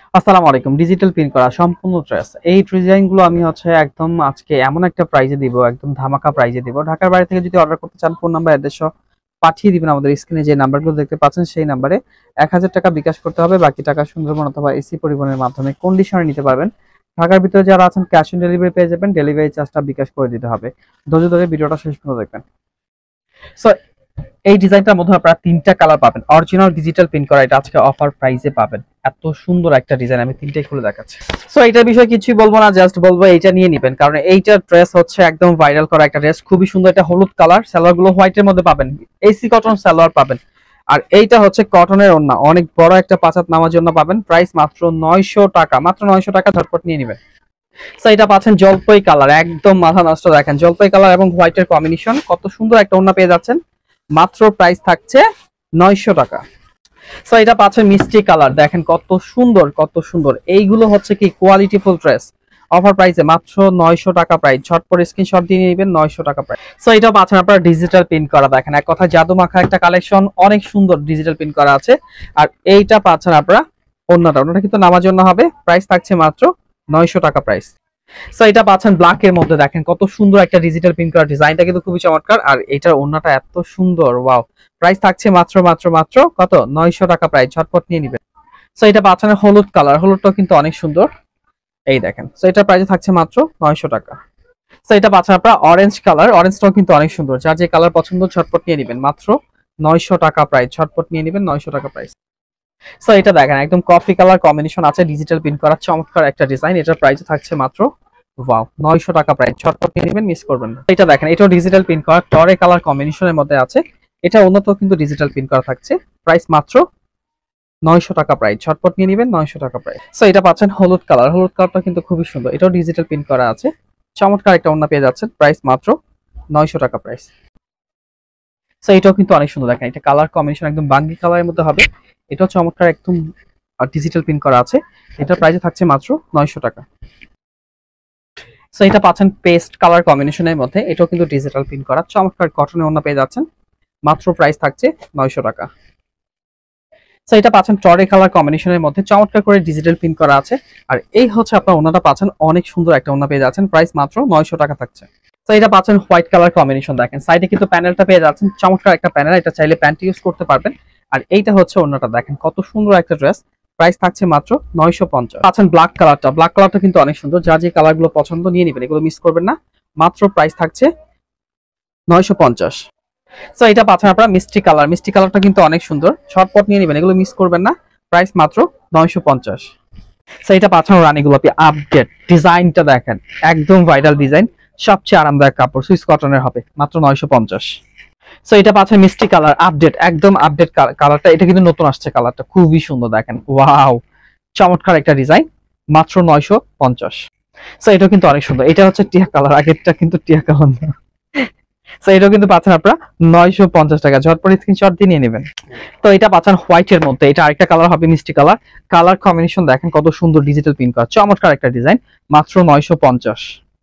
আসসালামু আলাইকুম। Digital print করা সম্পূর্ণ ড্রেস। এই ডিজাইনগুলো আমি একদম আজকে এমন একটা প্রাইজে দিব, একদম ধামাকা প্রাইজে দিব। ঢাকার বাইরে থেকে যদি অর্ডার করতে চান ফোন নাম্বার অ্যাড্রেস সহ পাঠিয়ে দিবেন আমাদের স্ক্রিনে যে নাম্বারগুলো দেখতে পাচ্ছেন সেই নাম্বারে ১,০০০ টাকা বিকাশ করতে হবে। বাকি টাকা সুন্দরবন অথবা এসি পরিবহনের মাধ্যমে কন্ডিশনে নিতে পারবেন। ঢাকার ভিতরে যারা আছেন ক্যাশ অন ডেলিভারি পেয়ে যাবেন। ডেলিভারি চার্জটা বিকাশ করে দিতে হবে। ধৈর্য ধরে ভিডিওটা শেষ পর্যন্ত দেখবেন। সো এই ডিজাইনটার মধ্যে আপনারা তিনটা কালার পাবেন। অরিজিনাল ডিজিটাল প্রিন্ট করা, এটা আজকে অফার প্রাইসে পাবেন। এত সুন্দর একটা ডিজাইন, আমি তিনটাই খুলে দেখাচ্ছি। সো এটার বিষয়ে কিছুই বলবো না, জাস্ট বলবো এইটা নিয়ে নেবেন, কারণ এইটার ড্রেস একদম ভাইরাল করা একটা ড্রেস, খুবই সুন্দর। এটা হলুদ কালার, সালোয়ার গুলো হোয়াইটের মধ্যে পাবেন, এসি কটন সালোয়ার পাবেন। আর এইটা কটনের ওড়না, অনেক বড় একটা পাঁচাত নামার জন্য পাবেন। প্রাইস মাত্র ৯০০ টাকা, মাত্র ৯০০ টাকা, ঝটপট নিয়ে নেবেন। সো এটা পাচ্ছেন জলপাই কালার, একদম মাথা নষ্ট। দেখেন জলপাই কালার এবং হোয়াইটের কম্বিনেশন, কত সুন্দর একটা ওড়না পেয়ে যাচ্ছেন। মাত্র প্রাইস থাকছে ৯০০ টাকা। সো এটা পাচ্ছেন মিষ্টি কালার, দেখেন কত সুন্দর কত সুন্দর। এইগুলো কি কোয়ালিটি ফুল ড্রেস, অফার প্রাইসে মাত্র ৯০০ টাকা প্রাইস। ঝটপট স্ক্রিনশট দিয়ে নেবেন, ৯০০ টাকা প্রাইস। সো এটা পাচ্ছেন আপনারা ডিজিটাল প্রিন্ট করা, দেখেন এক কথা জাদু মাখা একটা কালেকশন, অনেক সুন্দর ডিজিটাল প্রিন্ট করা আছে। আর এইটা পাচ্ছেন আপনারা ওড়নাটা কিন্তু নামার জন্য হবে। প্রাইস থাকছে মাত্র ৯০০ টাকা প্রাইস। সো এটা পাচ্ছেন ব্ল্যাক এর মধ্যে, দেখেন কত সুন্দর একটা ডিজিটাল প্রিন্ট করা, ডিজাইনটা কিন্তু খুবই চমৎকার। আর এটার ওড়নাটা এত সুন্দর, ওয়াও। প্রাইস থাকছে মাত্র মাত্র মাত্র কত, ৯০০ টাকা প্রাইস। ঝটপট নিয়ে নেবেন। সো এটা পাচ্ছেন হলুদ কালার, হলুদটাও কিন্তু অনেক সুন্দর, এই দেখেন। সো এটা প্রাইস থাকছে মাত্র ৯০০ টাকা। সো এটা পাচ্ছেন আপনারা অরেঞ্জ কালার, অরেঞ্জটাও কিন্তু অনেক সুন্দর। যার যে কালার পছন্দ ঝটপট নিয়ে নেবেন, মাত্র ৯০০ টাকা প্রাইস। ঝটপট নিয়ে নেবেন, ৯০০ টাকা প্রাইস। সো এটা দেখেন একদম কফি কালার কম্বিনেশন আছে, ডিজিটাল প্রিন্ট করা চমৎকার একটা ডিজাইন। এটার প্রাইস থাকছে মাত্র ওয়াও ৯০০ টাকা প্রাইস। ঝটপট নিয়ে নেবেন, মিস করবেন না। এটা দেখেন, এটাও ডিজিটাল প্রিন্ট করা, টরে কালার কম্বিনেশনের মধ্যে আছে। এটা উন্নত কিন্তু ডিজিটাল প্রিন্ট করা থাকছে। প্রাইস মাত্র ৯০০ টাকা প্রাইস। ঝটপট নিয়ে নেবেন, ৯০০ টাকা প্রাইস। সো এটা পাচ্ছেন হলুদ কালার, হলুদ কালারটা কিন্তু খুবই সুন্দর। এটাও ডিজিটাল প্রিন্ট করা আছে, চমৎকার একটা ওড়না পেয়ে যাচ্ছেন। প্রাইস মাত্র ৯০০ টাকা প্রাইস। সো এটাও কিন্তু অনেক সুন্দর, দেখেন এটা কালার কম্বিনেশন একদম বাঙ্গি কালারের মধ্যে হবে। এটাও চমৎকার একদম ডিজিটাল প্রিন্ট করা আছে। এটার প্রাইস থাকছে মাত্র ৯০০ টাকা। সো এটা পাচ্ছেন পেস্ট কালার কম্বিনেশনের মধ্যে, এটাও কিন্তু ডিজিটাল প্রিন্ট করা চমৎকার কটনের ওড়না পেয়ে যাচ্ছেন। মাত্র প্রাইস থাকছে ৯০০ টাকা। সো এটা পাচ্ছেন টরে কালার কম্বিনেশনের মধ্যে, চমৎকার করে ডিজিটাল প্রিন্ট করা আছে। আর এই আপনার ওড়নাটা পাচ্ছেন, অনেক সুন্দর একটা ওড়না পেয়ে যাচ্ছেন। প্রাইস মাত্র ৯০০ টাকা থাকছে। তো এটা পাচ্ছেন হোয়াইট কালার কম্বিনেশন, দেখেন সাইডে কিন্তু প্যানেলটা পেয়ে যাচ্ছেন, চমৎকার একটা প্যানেল। এটা চাইলে প্যান্ট ইউজ করতে পারবেন। আর এইটা ওড়নাটা, দেখেন কত সুন্দর একটা ড্রেস। প্রাইস থাকছে মাত্র ৯৫০। পাচ্ছেন ব্ল্যাক কালারটা, ব্ল্যাক কালারটা কিন্তু অনেক সুন্দর। যা যে কালারগুলো পছন্দ নিয়ে নেবেন, এগুলো মিস করবেন না। মাত্র প্রাইস থাকছে ৯৫০। সো এটা পাচ্ছেন আপনারা মিষ্টি কালার, মিষ্টি কালারটা কিন্তু অনেক সুন্দর। শর্টপট নিয়ে নেবেন, এগুলো মিস করবেন না। প্রাইস মাত্র ৯৫০। সো এটা পাচ্ছেন রানী গোলাপি আপডেট, ডিজাইনটা দেখেন একদম ভাইরাল ডিজাইন, সবচেয়ে আরামদায়ক কাপড়, সুইস কটনের হবে। মাত্র ৯৫০। সো এটা পাচ্ছেন মিষ্টি কালার আপডেট, একদম আপডেট কালারটা। এটা কিন্তু নতুন আসছে, কালারটা খুবই সুন্দর, দেখেন ওয়াও, চমৎকার একটা ডিজাইন। মাত্র ৯৫০। সো এটা কিন্তু অনেক সুন্দর। এটা টিয়া কালার, আগেরটা কিন্তু টিয়া কালার না। সো এটাও কিন্তু পাচ্ছেন আপনারা ৯৫০ টাকা। ঝটপট স্ক্রিনশট দিয়ে নিয়ে নেবেন। তো এটা পাচ্ছেন হোয়াইট এর মধ্যে, এটা আরেকটা কালার হবে মিষ্টি কালার। কালার কম্বিনেশন দেখেন কত সুন্দর, ডিজিটাল প্রিন্ট করা চমৎকার একটা ডিজাইন। মাত্র ৯৫০।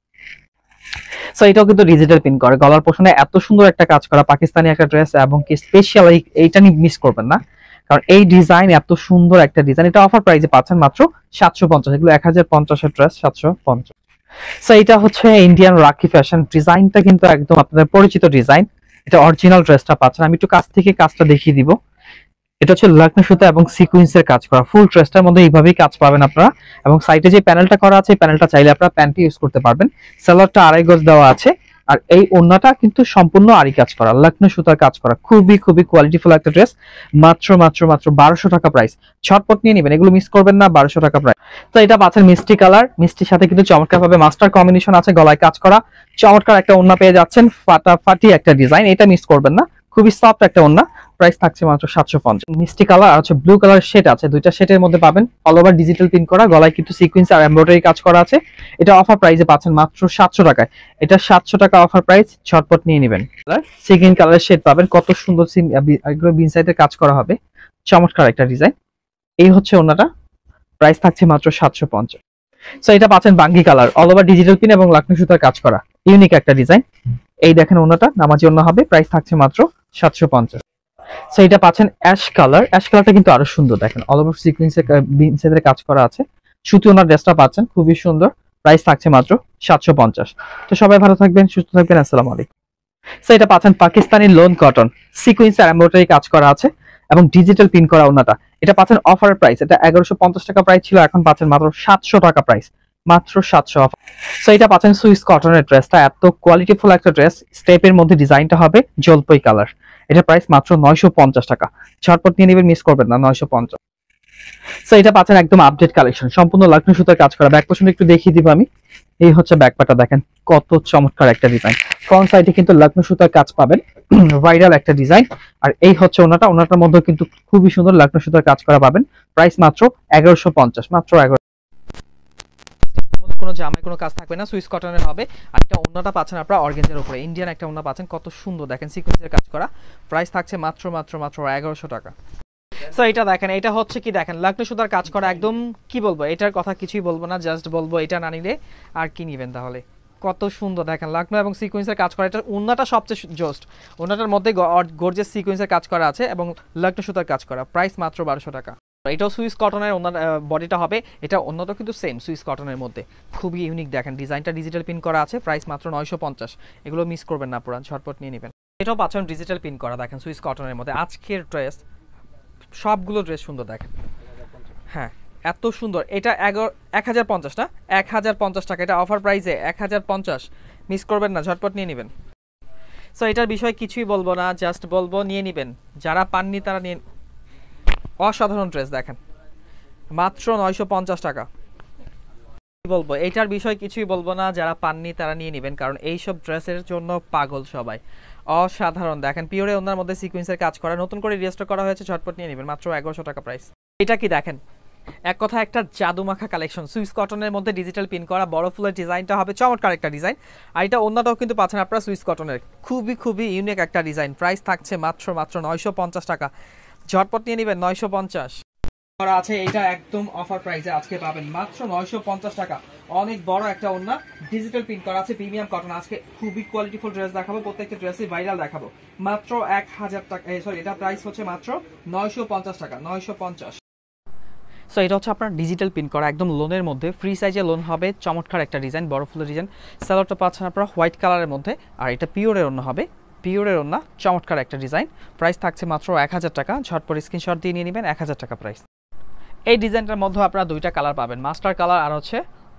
সো এটাও কিন্তু ডিজিটাল প্রিন্ট করে, গলার পোষণে এত সুন্দর একটা কাজ করা, পাকিস্তানি একটা ড্রেস এবং কি স্পেশাল। এইটা নিয়ে মিস করবেন না, কারণ এই ডিজাইন এত সুন্দর একটা ডিজাইন। এটা অফার প্রাইসে পাচ্ছেন মাত্র ৭৫০। এগুলো ১০৫০ এর ড্রেস, ৭৫০। সো এটা ইন্ডিয়ান রাখি ফ্যাশন, ডিজাইনটা কিন্তু একদম আপনাদের পরিচিত ডিজাইন। এটা অরিজিনাল ড্রেসটা পাচ্ছেন, আমি একটু কাছ থেকে কাজটা দেখিয়ে দিব। এটা লগ্ন সুতা এবং সিকোয়েন্সের কাজ করা, ফুল ড্রেসটার মধ্যে এইভাবেই কাজ পাবেন আপনারা। এবং সাইডে যে প্যানেলটা করা আছে, প্যানেলটা চাইলে আপনারা প্যান্ট ইউজ করতে পারবেন। সালোয়ারটা ২.৫ গজ দেওয়া আছে। আর এই ওড়নাটা কিন্তু সম্পূর্ণ আরি কাজ করা, লগ্ন সুতার কাজ করা, খুবই খুবই কোয়ালিটিফুল একটা ড্রেস। মাত্র মাত্র মাত্র ১২০০ টাকা প্রাইস। ছটপট নিয়ে নেবেন, এগুলো মিস করবেন না। ১২০০ টাকা প্রাইস। তো এটা পাচ্ছেন মিষ্টি কালার, মিষ্টির সাথে কিন্তু চমৎকার ভাবে মাস্টার কম্বিনেশন আছে, গলায় কাজ করা চমৎকার একটা ওড়না পেয়ে যাচ্ছেন। ফাটাফাটি একটা ডিজাইন, এটা মিস করবেন না। খুবই সফট একটা ওড়না। প্রাইস থাকছে মাত্র ৭৫০। মিষ্টি কালার আর ব্লু কালার শেড আছে, দুইটা শেডের মধ্যে পাবেন। অল ওভার ডিজিটাল প্রিন্ট করা, গলায় কিন্তু সিকোয়েন্স আর এমব্রয়ডারি কাজ করা আছে। এটা অফার প্রাইসে পাচ্ছেন মাত্র ৭০০ টাকায়। এটা ৭০০ টাকা অফার প্রাইস। ঝটপট নিয়ে নেবেন। সিগিন কালারের শেড পাবেন, কত সুন্দর এগুলো বিন সাইডে কাজ করা হবে, চমৎকার একটা ডিজাইন। এই ওড়নাটা, প্রাইস থাকছে মাত্র ৭৫০। সো এটা পাচ্ছেন বাঙ্গি colour, all over digital print এবং লাকমি সুতার কাজ করা, ইউনিক একটা ডিজাইন। এই দেখেন ওড়নাটা নামাজি ওড়না হবে। প্রাইস থাকছে মাত্র ৭৫০। সো এটা পাচ্ছেন অ্যাশ কালার, অ্যাশ কালারটা কিন্তু আরো সুন্দর দেখেন, অল ওভার সিকোয়েন্সের কাজ করা আছে। সুতি ওনার ড্রেসটা পাচ্ছেন খুবই সুন্দর, প্রাইস থাকছে মাত্র 750। তো সবাই ভালো থাকবেন, সুস্থ থাকবেন, আসসালামু আলাইকুম। সো এটা পাচ্ছেন পাকিস্তানি লোন কটন, সিকোয়েন্স আর এমব্রয়ডারি কাজ করা আছে এবং ডিজিটাল পিন করা ওনাটা। এটা পাচ্ছেন অফারের প্রাইস, এটা 1150 টাকা প্রাইস ছিল, এখন পাচ্ছেন মাত্র 700 টাকা প্রাইস, মাত্র 700 অফার। সো এটা পাচ্ছেন সুইস কটনের ড্রেসটা, এত কোয়ালিটিফুল একটা ড্রেস, স্টেপের মধ্যে ডিজাইনটা হবে জলপাই কালার। এটা প্রাইস মাত্র 950 টাকা, ঝটপট নিয়ে নেবেন, মিস করবেন না, 950। সো এটা পাচ্ছেন একদম আপডেট কালেকশন, সম্পূর্ণ লক্ষ্ণৌ সুতার কাজ করা। ব্যাক পোর্শন একটু দেখিয়ে দিব আমি। এই হচ্ছে ব্যাকপাটা, দেখেন কত চমৎকার একটা ডিজাইন। ফ্রন্ট সাইডে কিন্তু লক্ষ্ণৌ সুতার কাজ পাবেন, ভাইরাল একটা ডিজাইন। আর এই হচ্ছে ওনাটা, ওনাটার মধ্যে কিন্তু খুবই সুন্দর লক্ষ্ণৌ সুতার কাজ করা পাবেন। প্রাইস মাত্র 1150, মাত্র 11। কোনো জামায় কোনো কাজ থাকবে না, সুইস কটনের হবে। আর এটা ওন্নাটা পাচ্ছেন আপনারা অর্গানজার উপরে, ইন্ডিয়ান একটা ওন্না পাচ্ছেন, কত সুন্দর দেখেন সিকোয়েন্সের কাজ করা। প্রাইস থাকছে মাত্র মাত্র মাত্র 1100 টাকা। সো এটা দেখেন, এটা হচ্ছে কি দেখেন লক্ষ্ণৌ সুতার কাজ করা, একদম কি বলবো, এটার কথা কিছুই বলবো না, জাস্ট বলবো এটা না নিলে আর কি নিবেন তাহলে। কত সুন্দর দেখেন লক্ষ্ণৌ এবং সিকোয়েন্সের কাজ করা, এটা ওন্নাটা সবচেয়ে জোস্ট, ওন্নাটার মধ্যে গর্জিয়াস সিকোয়েন্সের কাজ করা আছে এবং লক্ষ্ণৌ সুতার কাজ করা। প্রাইস মাত্র 1200 টাকা। এটাও সুইস কটনের ওনার বডিটা হবে, এটা অন্যটা কিন্তু সেম সুইস কটনের মধ্যে, খুবই ইউনিক দেখেন, ডিজাইনটা ডিজিটাল পিন করা আছে। প্রাইস মাত্র 950, এগুলো মিস করবেন না, পুরো ঝটপট নিয়ে নেবেন। এটাও পাচ্ছেন ডিজিটাল পিন করা, দেখেন সুইস কটনের মধ্যে। আজকের ড্রেস সবগুলো ড্রেস সুন্দর দেখেন, হ্যাঁ এত সুন্দর। এটা 1050 না, 1050 টাকা, এটা অফার প্রাইসে 1050, মিস করবেন না, ঝটপট নিয়ে নেবেন। সো এটার বিষয়ে কিছুই বলবো না, জাস্ট বলবো নিয়ে নেবেন, যারা পাননি তারা নিয়ে। অসাধারণ ড্রেস দেখেন, মাত্র 950 টাকা। বলবো এটার বিষয় কিছুই বলবো না, যারা পাননি তারা নিয়ে নেবেন, কারণ এইসব ড্রেসের জন্য পাগল সবাই। অসাধারণ দেখেন, পিওরে ওনার মধ্যে সিকোয়েন্সের কাজ করা, নতুন করে রিস্টোর করা হয়েছে, ঝটপট নিয়ে নেবেন, মাত্র 1100 টাকা প্রাইস। এটা কি দেখেন, এক কথা একটা জাদুমাখা কালেকশন, সুইস কটনের মধ্যে ডিজিটাল পিন করা, বড় ফুলের ডিজাইনটা হবে চমৎকার একটা ডিজাইন। আর এটা অন্যটাও কিন্তু পাচ্ছেন আপনারা সুইস কটনের, খুবই খুবই ইউনিক একটা ডিজাইন। প্রাইস থাকছে মাত্র মাত্র 950 টাকা, ঝটপট নিয়ে নেবেন, 950 করা আছে। এটা একদম অফার প্রাইসে আজকে পাবেন মাত্র 950 টাকা। অনেক বড় একটা ওন্না, ডিজিটাল প্রিন্ট করা আছে, প্রিমিয়াম কটন। আজকে খুবই কোয়ালিটিফুল ড্রেস দেখাবো, প্রত্যেকটা ড্রেসই ভাইরাল দেখাবো। মাত্র 1000 টাকা, সরি এটা প্রাইস হচ্ছে মাত্র 950 টাকা, 950। সো এটা হচ্ছে আপনার ডিজিটাল প্রিন্ট করা, একদম লোনের মধ্যে, ফ্রি সাইজে লোন হবে, চমৎকার একটা ডিজাইন, বড় ফুলের ডিজাইন। স্যালোয়ারটা পাচ্ছেন আপনারা হোয়াইট কালারের মধ্যে, আর এটা পিওরের ওন্না হবে, পিওরের ওন্না, চমৎকার একটা ডিজাইন। প্রাইস থাকছে মাত্র 1000 টাকা, ঝটপট স্ক্রিনশট দিয়ে নিয়ে নেবেন, 1000 টাকা প্রাইস। এই ডিজাইনটার মধ্যে আপনারা দুইটা কালার পাবেন, মাস্টার কালার আর হচ্ছে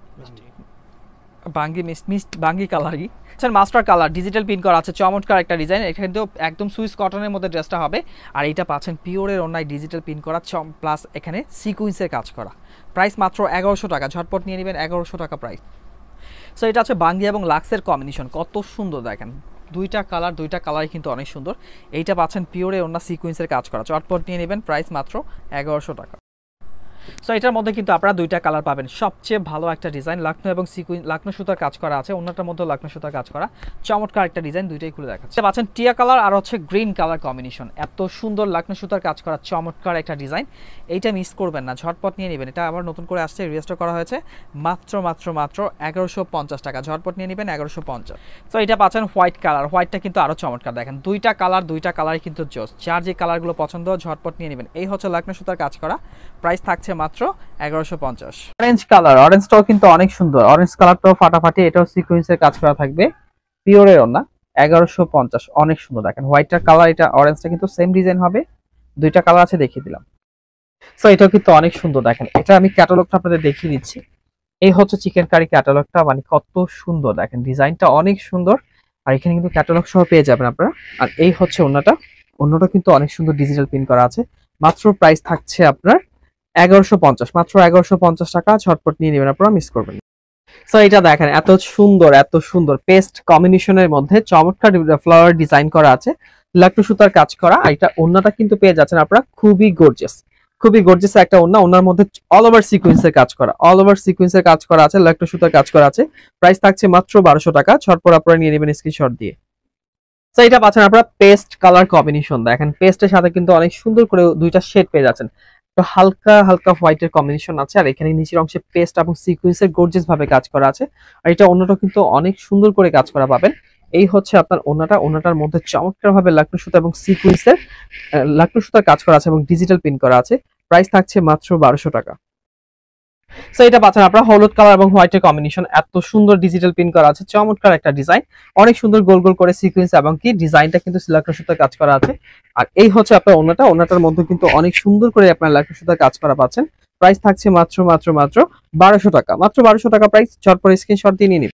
বাঙ্গি কালারই, আচ্ছা মাস্টার কালার, ডিজিটাল পিন করা আছে, চমৎকার একটা ডিজাইন। এখানে কিন্তু একদম সুইস কটনের মধ্যে ড্রেসটা হবে। আর এইটা পাচ্ছেন পিওরের অন্যায় ডিজিটাল পিন করা, প্লাস এখানে সিকুয়েন্সের কাজ করা। প্রাইস মাত্র 1100 টাকা, ঝটপট নিয়ে নেবেন, 1100 টাকা প্রাইস। সো এটা হচ্ছে বাঙ্গি এবং লাক্সের কম্বিনেশন, কত সুন্দর দেখেন, দুইটা কালারই কিন্তু অনেক সুন্দর। এইটা পাচ্ছেন পিওরে অন্য সিকুয়েন্সের কাজ করা, চটপট নিয়ে নেবেন, প্রাইস মাত্র 1100 টাকা। সো এটার মধ্যে কিন্তু আপনারা দুইটা কালার পাবেন, সবচেয়ে ভালো একটা ডিজাইন, লক্ষ্ণৌ এবং লক্ষ্ণৌ সুতার কাজ করা আছে, অন্যটার মধ্যে লক্ষ্ণৌ সুতার কাজ করা, চমৎকার একটা ডিজাইন, দুইটাই খুলে দেখাচ্ছে। পাচ্ছেন টিয়া কালার আর হচ্ছে গ্রিন কালার কম্বিনেশন, এত সুন্দর লক্ষ্ণৌ সুতার কাজ করা, চমৎকার একটা ডিজাইন। এইটা মিস করবেন না, ঝটপট নিয়ে নেবেন। এটা আবার নতুন করে আসছে, রিস্টোর করা হয়েছে, মাত্র মাত্র মাত্র 1150 টাকা, ঝটপট নিয়ে নেবেন, 1150। সো এটা পাচ্ছেন হোয়াইট কালার, হোয়াইটটা কিন্তু আরো চমৎকার দেখেন, দুইটা কালারই কিন্তু জোস, যার যে কালারগুলো পছন্দ ঝটপট নিয়ে নেবেন। এই হচ্ছে লক্ষ্ণৌ সুতার কাজ করা, প্রাইস থাকছে মাত্র 1150। অরেঞ্জ কালার, অরেঞ্জটাও কিন্তু অনেক সুন্দর, অরেঞ্জ কালারটাও ফাটাফাটি, এটাও সিকোয়েন্সের কাজ করা থাকবে, পিওরের না, 1150, অনেক সুন্দর দেখেন। হোয়াইটটার কালার, এটা অরেঞ্জটা কিন্তু সেম ডিজাইন হবে, দুইটা কালার আছে, দেখিয়ে দিলাম। সো এটাও কিন্তু অনেক সুন্দর দেখেন, এটা আমি ক্যাটালগটা আপনাদের দেখিয়ে দিচ্ছি। এই হচ্ছে চিকেন কারি ক্যাটালগটা, মানে কত সুন্দর দেখেন, ডিজাইনটা অনেক সুন্দর। আর এখানে কিন্তু ক্যাটালগ সহ পেয়ে যাবেন আপনারা। আর এই হচ্ছে অন্যটা কিন্তু অনেক সুন্দর ডিজিটাল প্রিন্ট করা আছে, মাত্র প্রাইস থাকছে আপনার 1150, মাত্র 1150 টাকা, ঝটপট নিয়ে নেবেন আপনারা, মিস করবেন। সো এটা দেখেন, এত সুন্দর পেস্ট কম্বিনেশনের মধ্যে চমৎকার ফ্লাওয়ার ডিজাইন করা আছে, লক্ষ্ণৌ সুতার কাজ করা। আর এটা ওন্নাটা কিন্তু পেয়ে যাচ্ছেন আপনারা খুবই গর্জিয়াস একটা ওন্না, ওন্নার মধ্যে অল ওভার সিকোয়েন্সের কাজ করা আছে, লক্ষ্ণৌ সুতার কাজ করা আছে। প্রাইস থাকছে মাত্র 1200 টাকা, ঝটপট আপনারা নিয়ে নেবেন স্ক্রিনশট দিয়ে। সো এটা পাচ্ছেন আপনারা পেস্ট কালার কম্বিনেশন, দেখেন পেস্টের সাথে কিন্তু অনেক সুন্দর করে দুইটা শেড পেয়ে যাচ্ছেন, তো হালকা হোয়াইটের কম্বিনেশন আছে। আর এখানে নিচের অংশে পেস্ট এবং সিকোয়েন্সের গর্জিয়াস ভাবে কাজ করা আছে। আর এটা অন্যটা কিন্তু অনেক সুন্দর করে কাজ করা পাবেন। এই হচ্ছে আপনার ওনাটা, ওনাটার মধ্যে চমৎকার ভাবে লাকড়ি সুতা এবং সিকোয়েন্সের লাকড়ি সুতার কাজ করা আছে এবং ডিজিটাল প্রিন্ট করা আছে। প্রাইস থাকছে মাত্র 1200 টাকা। সো এটা পাচ্ছেন আপনারা হলুদ কালার এবং হোয়াইটের কম্বিনেশন, এত সুন্দর ডিজিটাল প্রিন্ট করা আছে, চমৎকার একটা ডিজাইন, অনেক সুন্দর গোল গোল করে সিকোয়েন্স এবং কি ডিজাইনটা কিন্তু লাকড়ি সুতার কাজ করা আছে। আর এই হচ্ছে আপনার ওনাটা, ওনাটার মধ্যে কিন্তু অনেক সুন্দর করে আপনার লাকড়ি সুতার কাজ করা পাচ্ছেন। প্রাইস থাকছে মাত্র 1200 টাকা, মাত্র 1200 টাকা প্রাইস। চটপট স্ক্রিনশট দিয়ে নিন।